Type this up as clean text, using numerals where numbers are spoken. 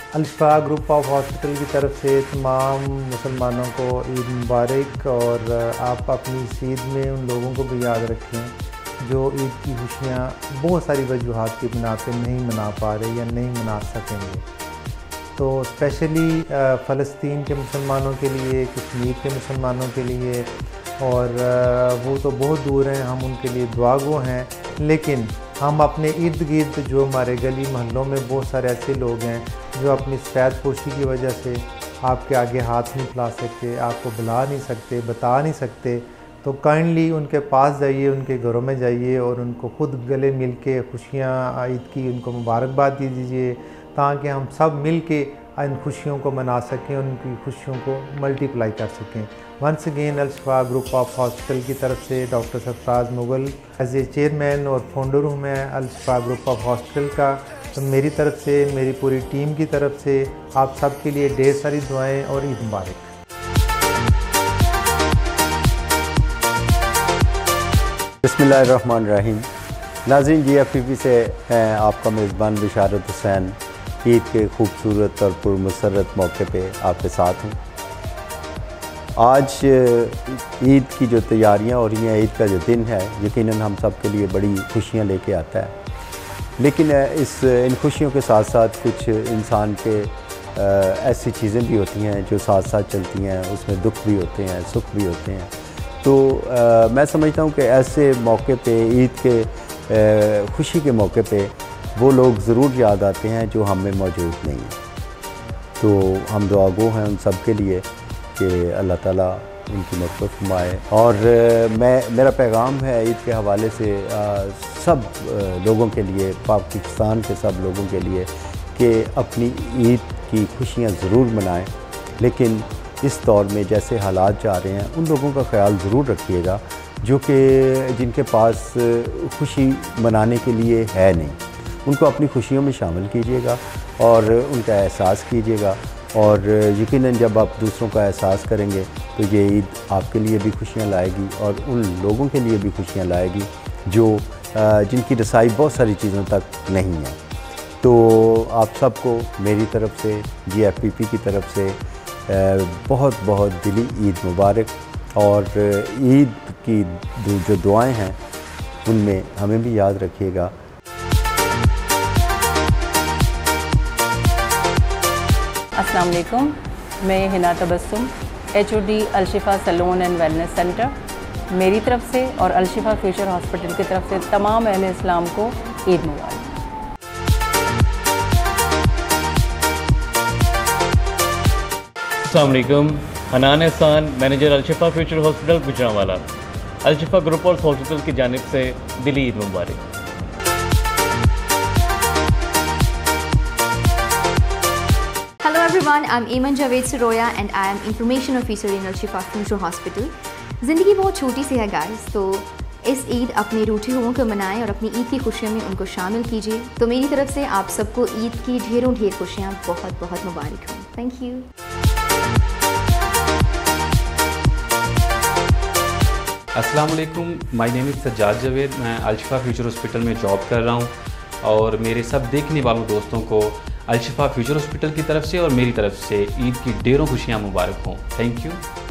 Alpha group of hospital की तरफ से तमाम मुसलमानों को ईद मुबारक। और आप अपनी इस ईद में उन लोगों को भी याद रखें जो ईद की खुशियाँ बहुत सारी वजूहात की बिना पे नहीं मना पा रहे या नहीं मना सकेंगे। तो स्पेशली फ़लस्तीन के मुसलमानों के लिए, कश्मीर के मुसलमानों के लिए, और वो तो बहुत दूर हैं, हम उनके लिए दुआगो हैं। लेकिन हम अपने इर्द गिर्द जो हमारे गली मोहल्लों में बहुत सारे ऐसे लोग हैं जो अपनी सफ़ेद पोशी की वजह से आपके आगे हाथ नहीं फैला सकते, आपको बुला नहीं सकते, बता नहीं सकते, तो काइंडली उनके पास जाइए, उनके घरों में जाइए और उनको खुद गले मिल के खुशियाँ ईद की उनको मुबारकबाद दी दीजिए, ताकि हम सब मिल के इन खुशियों को मना सकें, उनकी खुशियों को मल्टीप्लाई कर सकें। Once again Al-Shifa group of hospital की तरफ से doctor Sarfaraz Mughal as a chairman और फाउंडर हूँ मैं अल-शिफा ग्रुप ऑफ हॉस्पिटल का। तो मेरी तरफ से, मेरी पूरी टीम की तरफ से आप सब के लिए ढेर सारी दुआएं और ईद मुबारक। बिस्मिल्लाहिर्रहमानिर्रहीम। नाज़रीन, GFPP से हैं आपका मेज़बान बिशारत हुसैन। ईद के खूबसूरत और पुरमसरत मौके पे आपके साथ हूँ। आज ईद की जो तैयारियाँ हो रही हैं, ईद का जो दिन है, यकीनन हम सब के लिए बड़ी खुशियाँ लेके आता है। लेकिन इन खुशियों के साथ साथ कुछ इंसान के ऐसी चीज़ें भी होती हैं जो साथ साथ चलती हैं, उसमें दुख भी होते हैं, सुख भी होते हैं। तो मैं समझता हूँ कि ऐसे मौके पे, ईद के खुशी के मौके पे वो लोग ज़रूर याद आते हैं जो हम में मौजूद नहीं हैं। तो हम दुआगो हैं उन सब के लिए कि अल्लाह ताला उनकी मग़फ़िरत फरमाए। और मेरा पैगाम है ईद के हवाले से सब लोगों के लिए, पाकिस्तान के सब लोगों के लिए, कि अपनी ईद की खुशियाँ ज़रूर मनाएं। लेकिन इस दौर में जैसे हालात जा रहे हैं, उन लोगों का ख्याल ज़रूर रखिएगा जो कि जिनके पास खुशी मनाने के लिए है नहीं। उनको अपनी खुशियों में शामिल कीजिएगा और उनका एहसास कीजिएगा। और यकीनन जब आप दूसरों का एहसास करेंगे तो ये ईद आपके लिए भी खुशियाँ लाएगी और उन लोगों के लिए भी खुशियाँ लाएगी जो जिनकी रसाई बहुत सारी चीज़ों तक नहीं है। तो आप सबको मेरी तरफ से, GFPP की तरफ से बहुत बहुत दिली ईद मुबारक। और ईद की जो दुआएं हैं उनमें हमें भी याद रखिएगा। अस्सलाम वालेकुम, मैं Hina Tabassum, HOD Al-Shifa salon and wellness centre, मेरी तरफ से और अल-शिफा फ्यूचर हॉस्पिटल की तरफ से तमाम अहले इस्लाम को ईद मुबारक। अस्सलाम वालेकुम, Hanan Ehsan, manager Al-Shifa future hospital Gujranwala. Al-Shifa group of hospital की जानिब से दिली ईद मुबारक। Hello everyone, I'm Iman Javed Siroya and I am Information Officer in Al-Shifa Future Hospital। ज़िंदगी बहुत छोटी सी है गाइस, तो इस ईद अपने रूठे हुओं को मनाएं और अपनी ईद की खुशियों में उनको शामिल कीजिए। तो मेरी तरफ से आप सबको ईद की ढेरों ढेर खुशियाँ बहुत बहुत मुबारक हों। Thank you. अस्सलाम वालेकुम, my name is Sajjad Javed. मैं अल-शिफा फ्यूचर हॉस्पिटल में जॉब कर रहा हूँ और मेरे सब देखने वालों दोस्तों को अल-शिफा फ्यूचर हॉस्पिटल की तरफ से और मेरी तरफ से ईद की ढेरों खुशियाँ मुबारक हों। Thank you.